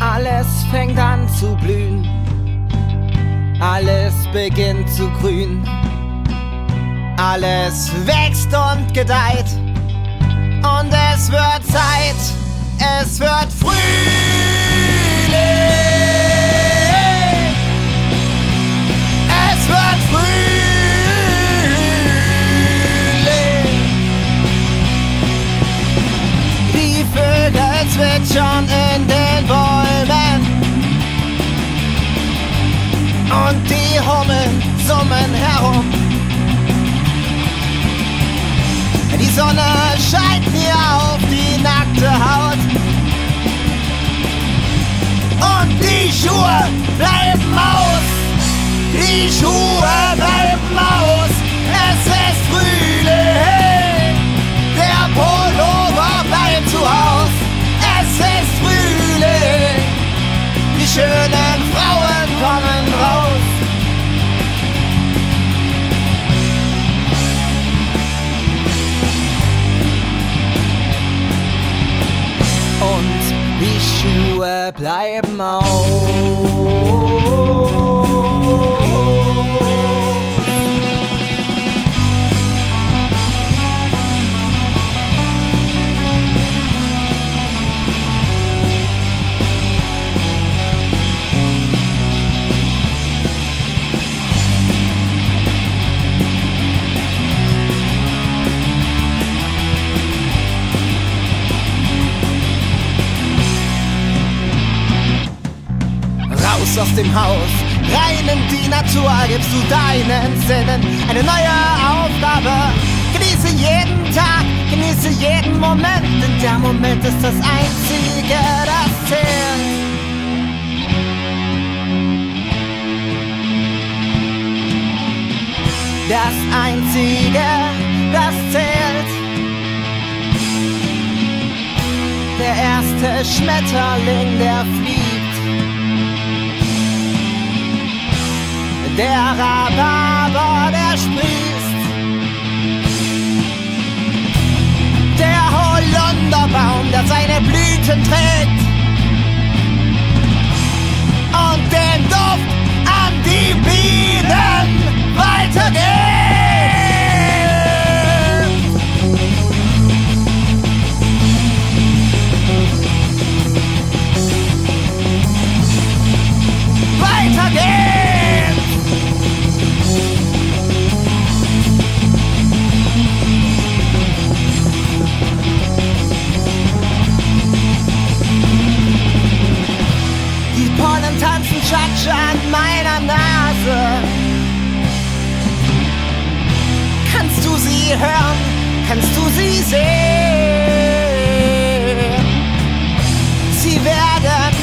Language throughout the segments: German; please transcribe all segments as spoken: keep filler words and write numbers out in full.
Alles fängt an zu blühen, alles beginnt zu grün, alles wächst und gedeiht und es wird Zeit, es wird Frühling. Es wird Frühling. Die Vögel zwitschern in den Bäumen und die Hummeln summen herum. Die Sonne scheint mir auf die nackte Haut und die Schuhe bleiben aus. Die Schuhe bleiben aus. Es ist Frühling. Der Pullover bleibt zu Haus. Es ist Frühling. Die schönen Frauen kommen raus. Und die Schuhe bleiben aus. Raus aus dem Haus, rein in die Natur, gibst du deinen Sinnen eine neue Aufgabe. Genieße jeden Tag, genieße jeden Moment, denn der Moment ist das Einzige, das zählt. Das Einzige, das zählt. Der erste Schmetterling, der fliegt. Der Rhabarber, der sprießt. Der Holunderbaum, der seine Blüten trägt. Und den Duft an die Bienen weitergeht. Weitergeht. Pollen tanzen Cha-Cha an meiner Nase. Kannst du sie hören? Kannst du sie sehen? Sie werden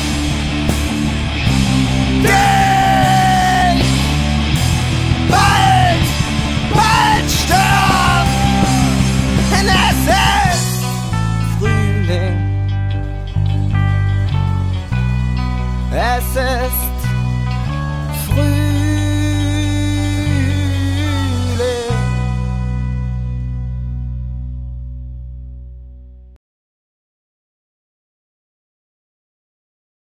dich bald, bald stören. Denn es ist Frühling. Es ist